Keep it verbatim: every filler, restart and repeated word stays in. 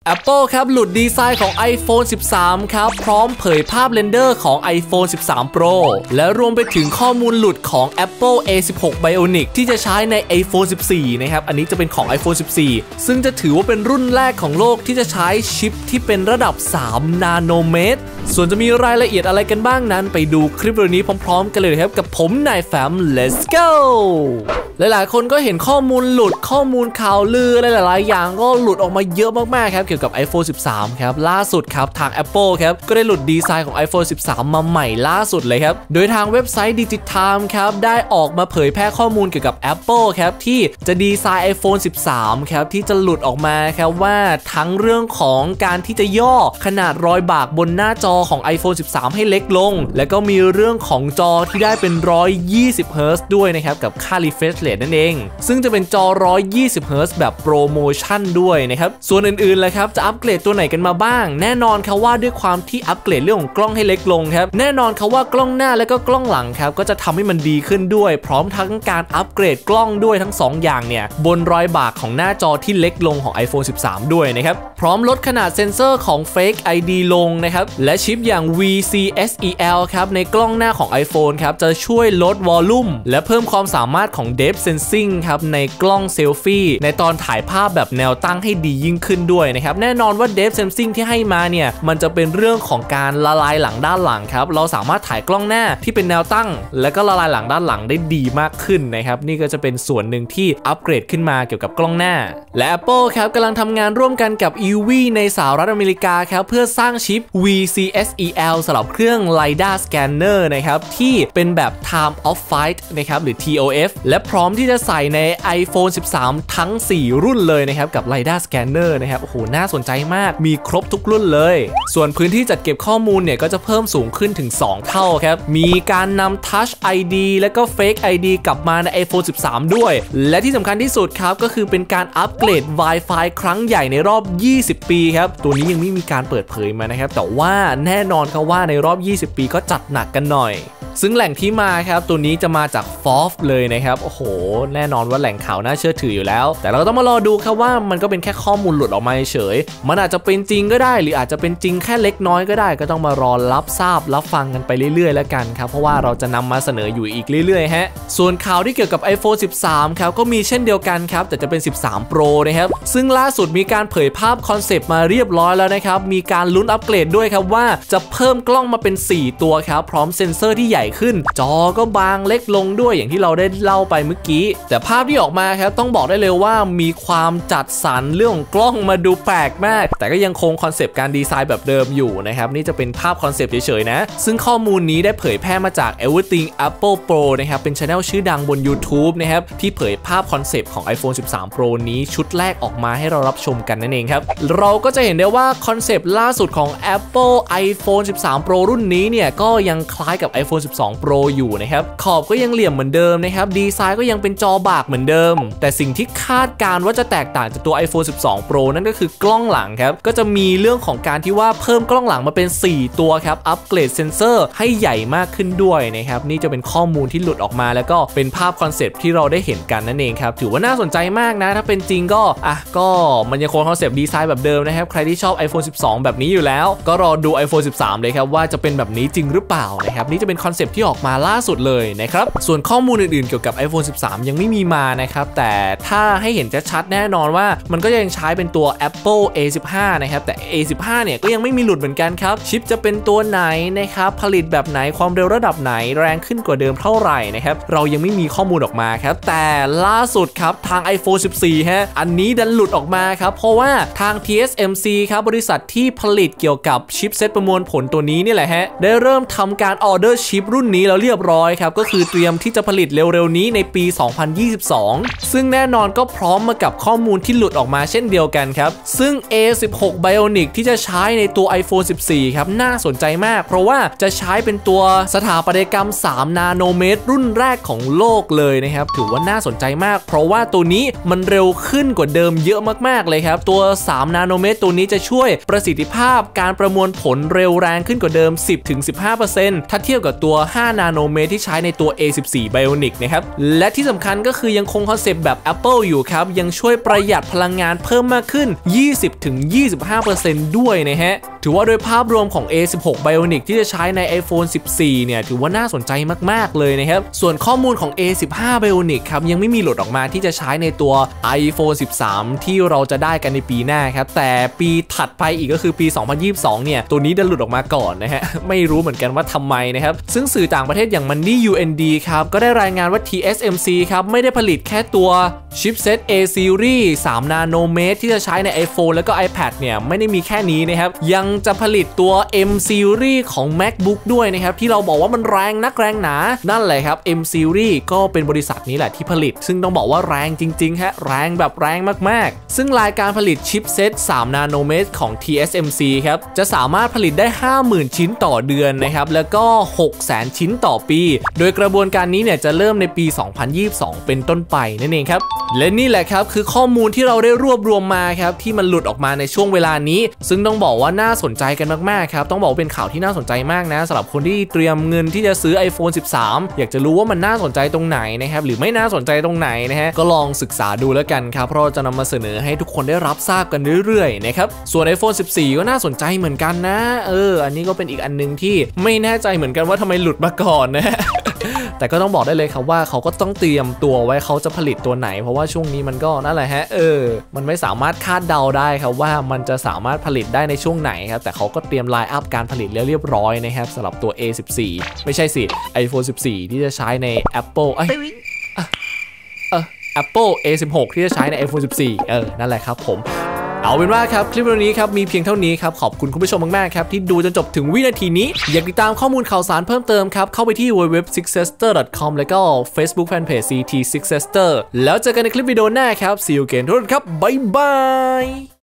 Apple ครับหลุดดีไซน์ของ iPhone สิบสามครับพร้อมเผยภาพเรนเดอร์ของ iPhone สิบสาม Pro และรวมไปถึงข้อมูลหลุดของ Apple เอ สิบหก Bionic ที่จะใช้ใน iPhone สิบสี่ นะครับอันนี้จะเป็นของ iPhone สิบสี่ ซึ่งจะถือว่าเป็นรุ่นแรกของโลกที่จะใช้ชิปที่เป็นระดับสามนาโนเมตรส่วนจะมีรายละเอียดอะไรกันบ้างนั้นไปดูคลิปวิดีโอนี้พร้อมๆกันเลยครับกับผมนายแฟม let's go หลายๆคนก็เห็นข้อมูลหลุดข้อมูลข่าวลืออะไรหลายๆอย่างก็หลุดออกมาเยอะมากๆครับเกี่ยวกับ iPhone สิบสาม ครับล่าสุดครับทาง Apple ครับก็ได้หลุดดีไซน์ของ iPhone สิบสาม มาใหม่ล่าสุดเลยครับโดยทางเว็บไซต์ Digitime ครับได้ออกมาเผยแพร่ข้อมูลเกี่ยวกับ Apple ครับที่จะดีไซน์ iPhone สิบสาม ครับที่จะหลุดออกมาครับว่าทั้งเรื่องของการที่จะย่อขนาดรอยบากบนหน้าจอของ iPhone สิบสาม ให้เล็กลงและก็มีเรื่องของจอที่ได้เป็นหนึ่งร้อยยี่สิบเฮิร์ตซ์ด้วยนะครับกับค่า refresh rate นั่นเองซึ่งจะเป็นจอหนึ่งร้อยยี่สิบเฮิร์ตซ์แบบโปรโมชั่นด้วยนะครับส่วนอื่นๆเลยครับจะอัปเกรดตัวไหนกันมาบ้างแน่นอนครับว่าด้วยความที่อัปเกรดเรื่องของกล้องให้เล็กลงครับแน่นอนครับว่ากล้องหน้าและก็กล้องหลังครับก็จะทำให้มันดีขึ้นด้วยพร้อมทั้งการอัปเกรดกล้องด้วยทั้งสองอย่างเนี่ยบนรอยบากของหน้าจอที่เล็กลงของ iPhone สิบสาม ด้วยนะครับพร้อมลดขนาดเซ็นเซอร์ของ Face ไอ ดี ลงนะครับและชิปอย่าง วี ซี เอส อี แอล ครับในกล้องหน้าของ iPhone ครับจะช่วยลดวอลลุ่มและเพิ่มความสามารถของ Depth Sensing ครับในกล้องเซลฟี่ในตอนถ่ายภาพแบบแนวตั้งให้ดียิ่งขึ้นด้วยนะครับแน่นอนว่า Depth Sensing ที่ให้มาเนี่ยมันจะเป็นเรื่องของการละลายหลังด้านหลังครับเราสามารถถ่ายกล้องหน้าที่เป็นแนวตั้งและก็ละลายหลังด้านหลังได้ดีมากขึ้นนะครับนี่ก็จะเป็นส่วนหนึ่งที่อัปเกรดขึ้นมาเกี่ยวกับกล้องหน้าและ Apple ครับกำลังทำงานร่วมกันกับ อี วี ในสหรัฐอเมริกาครับเพื่อสร้างชิป วี ซี เอส อี แอล สำหรับเครื่อง LiDAR Scanner นะครับที่เป็นแบบ Time of Flight นะครับหรือ ที โอ เอฟ และพร้อมที่จะใส่ใน iPhone สิบสาม ทั้งสี่รุ่นเลยนะครับกับ LiDAR Scanner นะครับโอ้โหน่าสนใจมากมีครบทุกรุ่นเลยส่วนพื้นที่จัดเก็บข้อมูลเนี่ยก็จะเพิ่มสูงขึ้นถึงสองเท่าครับมีการนำ Touch ไอ ดี และก็ Fake ไอ ดี กลับมาใน iPhone สิบสาม ด้วยและที่สำคัญที่สุดครับก็คือเป็นการอัปเกรด Wi-Fi ครั้งใหญ่ในรอบยี่สิบปีครับตัวนี้ยังไม่มีการเปิดเผยมานะครับแต่ว่าแน่นอนครับว่าในรอบยี่สิบปีก็จัดหนักกันหน่อยซึ่งแหล่งที่มาครับตัวนี้จะมาจาก ฟอร์บ เลยนะครับโอ้โหแน่นอนว่าแหล่งข่าวน่าเชื่อถืออยู่แล้วแต่เราก็ต้องมารอดูครับว่ามันก็เป็นแค่ข้อมูลหลุดออกมาเฉยมันอาจจะเป็นจริงก็ได้หรืออาจจะเป็นจริงแค่เล็กน้อยก็ได้ก็ต้องมารอรับทราบรับฟังกันไปเรื่อยๆแล้วกันครับเพราะว่าเราจะนำมาเสนออยู่อีกเรื่อยๆฮะส่วนข่าวที่เกี่ยวกับ iPhone สิบสาม ครับก็มีเช่นเดียวกันครับแต่จะเป็น สิบสาม Pro นะครับซึ่งล่าสุดมีการเผยภาพคอนเซปต์มาเรียบร้อยแล้วนะครับมีการลุ้นอัปเกรดด้วยครับว่าจะเพิ่มกล้องมาเป็นสี่ตัวครับพร้อมเซ็นเซอร์ที่ใหญ่ขึ้นจอก็บางเล็กลงด้วยอย่างที่เราได้เล่าไปเมื่อกี้แต่ภาพที่ออกมาครับต้องบอกได้เลยว่ามีความจัดสรรเรื่องของกล้องมาดูแปลกมากแต่ก็ยังคงคอนเซปต์การดีไซน์แบบเดิมอยู่นะครับนี่จะเป็นภาพคอนเซปต์เฉยๆนะซึ่งข้อมูลนี้ได้เผยแพร่มาจาก Everything Apple Pro นะครับเป็น channel ชื่อดังบน YouTube นะครับที่เผยภาพคอนเซปต์ของ iPhone สิบสาม Pro นี้ชุดแรกออกมาให้เรารับชมกันนั่นเองครับเราก็จะเห็นได้ว่าคอนเซปต์ล่าสุดของ Apple iPhone สิบสาม Pro รุ่นนี้เนี่ยก็ยังคล้ายกับ iPhone สิบสอง Pro อยู่นะครับขอบก็ยังเหลี่ยมเหมือนเดิมนะครับดีไซน์ก็ยังเป็นจอบากเหมือนเดิมแต่สิ่งที่คาดการว่าจะแตกต่างจากตัว iPhone สิบสอง Pro นั่นก็คือกล้องหลังครับก็จะมีเรื่องของการที่ว่าเพิ่มกล้องหลังมาเป็นสี่ตัวครับอัปเกรดเซนเซอร์ให้ใหญ่มากขึ้นด้วยนะครับนี่จะเป็นข้อมูลที่หลุดออกมาแล้วก็เป็นภาพคอนเซปต์ที่เราได้เห็นกันนั่นเองครับถือว่าน่าสนใจมากนะถ้าเป็นจริงก็อ่ะก็มันยังคงคอนเซปต์ดีไซน์แบบเดิมนะครับใครที่ชอบ iPhone สิบสอง แบบนี้อยู่แล้วก็รอดู iPhone สิบสาม เลยครับว่าจะเป็นแบบนี้จริงหรือเปล่านะครับนี่จะเป็นคอนเซปต์ที่ออกมาล่าสุดเลยนะครับส่วนข้อมูลอื่นๆเกี่ยวกับ iPhone สิบสาม ยังไม่มีมานะครับแต่ถ้าให้เห็นชัดๆแน่นอนว่ามันก็ยังใช้เป็นตัว Apple เอ สิบห้า นะครับแต่ เอ สิบห้า เนี่ยก็ยังไม่มีหลุดเหมือนกันครับชิปจะเป็นตัวไหนนะครับผลิตแบบไหนความเร็วระดับไหนแรงขึ้นกว่าเดิมเท่าไหร่นะครับเรายังไม่มีข้อมูลออกมาครับแต่ล่าสุดครับทาง iPhone สิบสี่ ฮะอันนี้ดันหลุดออกมาครับเพราะว่าทาง ที เอส เอ็ม ซี ครับบริษัทที่ผลิตเกี่ยวกับชิปเซตประมวลผลตัวนี้นี่แหละฮะได้เริ่มทำการออเดอร์ชิปรุ่นนี้แล้วเรียบร้อยครับก็คือเตรียมที่จะผลิตเร็วๆนี้ในปี สองพันยี่สิบสอง ซึ่งแน่นอนก็พร้อมมากับข้อมูลที่หลุดออกมาเช่นเดียวกันครับซึ่ง เอ สิบหก Bionic ที่จะใช้ในตัว iPhone สิบสี่ ครับน่าสนใจมากเพราะว่าจะใช้เป็นตัวสถาปัตยกรรมสามนาโนเมตรรุ่นแรกของโลกเลยนะครับถือว่าน่าสนใจมากเพราะว่าตัวนี้มันเร็วขึ้นกว่าเดิมเยอะมากๆเลยครับตัวสามนาโนเมตรตัวนี้จะช่วยประสิทธิภาพการประมวลผลเร็วแรงขึ้นกว่าเดิม สิบถึงสิบห้าเปอร์เซ็นต์ ถ้าเทียบกับตัวห้านาโนเมตรที่ใช้ในตัว เอ สิบสี่ Bionic นะครับและที่สำคัญก็คือยังคงคอนเซปต์แบบ Apple อยู่ครับยังช่วยประหยัดพลังงานเพิ่มมากขึ้น ยี่สิบถึงยี่สิบห้าเปอร์เซ็นต์ ด้วยนะฮะถือว่าโดยภาพรวมของ เอ สิบหก Bionic ที่จะใช้ใน iPhone สิบสี่ เนี่ยถือว่าน่าสนใจมากๆเลยนะครับส่วนข้อมูลของ เอ สิบห้า Bionic ครับยังไม่มีหลุดออกมาที่จะใช้ในตัว iPhone สิบสาม ที่เราจะได้กันในปีหน้าครับแต่ปีถัดไปอีกก็คือปี สองพันยี่สิบสอง เนี่ยตัวนี้ได้หลุดออกมาก่อนนะฮะไม่รู้เหมือนกันว่าทำไมนะครับซึ่งสื่อต่างประเทศอย่าง Money ยู เอ็น ดี ครับก็ได้รายงานว่า ที เอส เอ็ม ซี ครับไม่ได้ผลิตแค่ตัวชิปเซต A Series สามนาโนเมตรที่จะใช้ใน iPhone แล้วก็ iPad เนี่ยไม่ได้มีแค่นี้นะครับยังจะผลิตตัว M Series ของ MacBook ด้วยนะครับที่เราบอกว่ามันแรงนักแรงหนานั่นแหละครับ M Series ก็เป็นบริษัทนี้แหละที่ผลิตซึ่งต้องบอกว่าแรงจริงๆฮะแรงแบบแรงมากๆซึ่งรายการผลิตชิปเซตสามนาโนเมตรของ ที เอส เอ็ม ซี ครับจะสามารถผลิตได้ ห้าหมื่น ชิ้นต่อเดือนนะครับแล้วก็ หกแสน ชิ้นต่อปีโดยกระบวนการนี้เนี่ยจะเริ่มในปี สองพันยี่สิบสอง เป็นต้นไปนั่นเองครับและนี่แหละครับคือข้อมูลที่เราได้รวบรวมมาครับที่มันหลุดออกมาในช่วงเวลานี้ซึ่งต้องบอกว่าน่าสนใจกันมากๆครับต้องบอกเป็นข่าวที่น่าสนใจมากนะสำหรับคนที่เตรียมเงินที่จะซื้อ iPhone สิบสาม อยากจะรู้ว่ามันน่าสนใจตรงไหนนะครับหรือไม่น่าสนใจตรงไหนนะฮะก็ลองศึกษาดูแล้วกันครับเพราะจะนำมาเสนอให้ทุกคนได้รับทราบกันเรื่อยๆนะครับส่วน iPhone สิบสี่ ก็น่าสนใจเหมือนกันนะเอออันนี้ก็เป็นอีกอันนึงที่ไม่แน่ใจเหมือนกันว่าทำไมหลุดมาก่อนนะ แต่ก็ต้องบอกได้เลยครับว่าเขาก็ต้องเตรียมตัวไว้เขาจะผลิตตัวไหนเพราะว่าช่วงนี้มันก็นั่นแหละฮะเออมันไม่สามารถคาดเดาได้ครับว่ามันจะสามารถผลิตได้ในช่วงไหนครับแต่เขาก็เตรียมไลน์อัพการผลิตแล้วเรียบร้อยนะครับสำหรับตัว เอ สิบสี่ ไม่ใช่สิ iPhone สิบสี่ ที่จะใช้ใน Apple เอ้ยเออ Apple เอ สิบหก ที่จะใช้ใน iPhone สิบสี่ เออนั่นแหละครับผมเอาเป็นว่าครับคลิปวันนี้ครับมีเพียงเท่านี้ครับขอบคุณคุณผู้ชมมากๆครับที่ดูจนจบถึงวินาทีนี้อยากติดตามข้อมูลข่าวสารเพิ่มเติมครับเข้าไปที่ ดับเบิลยู ดับเบิลยู ดับเบิลยู ดอท ซิกเซสเตอร์ ดอท คอม แล้วก็ Facebook Fanpage ซี ที ซิกเซสเตอร์ แล้วเจอกันในคลิปวิดีโอหน้าครับ See you again ทุกคนครับบ๊ายบาย